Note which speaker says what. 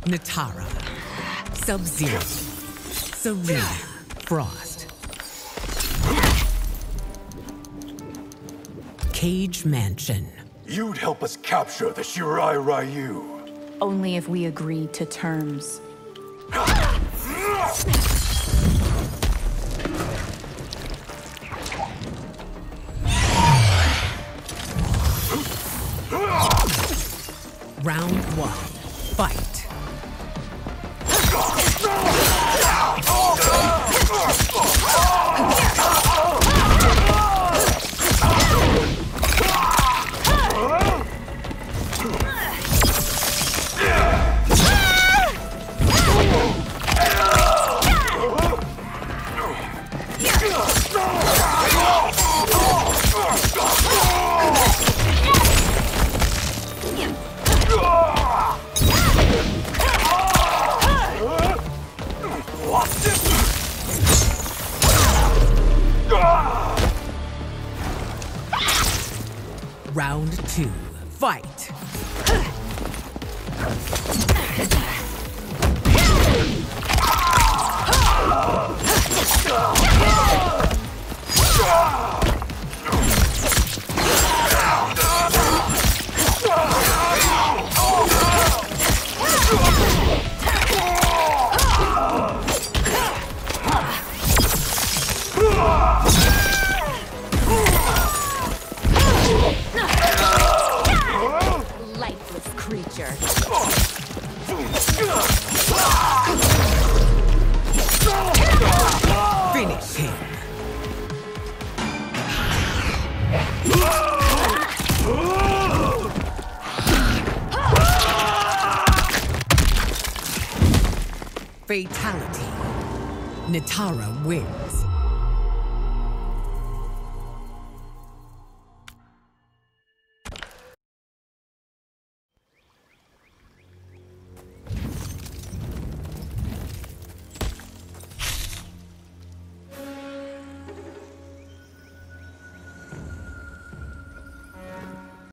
Speaker 1: Nitara, Sub-Zero, Serena, Frost. Cage Mansion.
Speaker 2: You'd help us capture the Shirai Ryu.
Speaker 3: Only if we agreed to terms.
Speaker 1: Round 1. Fight. Round 2. Fight.
Speaker 3: Lifeless creature.
Speaker 1: Finish him. Fatality. Nitara wins.